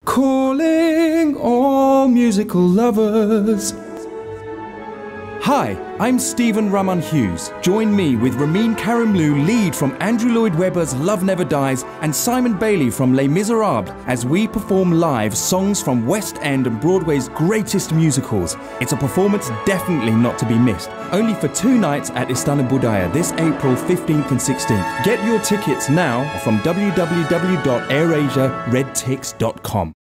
Calling all musical lovers. Hi, I'm Stephen Rahman-Hughes. Join me with Ramin Karimloo, lead from Andrew Lloyd Webber's Love Never Dies, and Simon Bailey from Les Miserables, as we perform live songs from West End and Broadway's greatest musicals. It's a performance definitely not to be missed. Only for 2 nights at Istana Budaya this April 15th and 16th. Get your tickets now from www.airasiaredtix.com.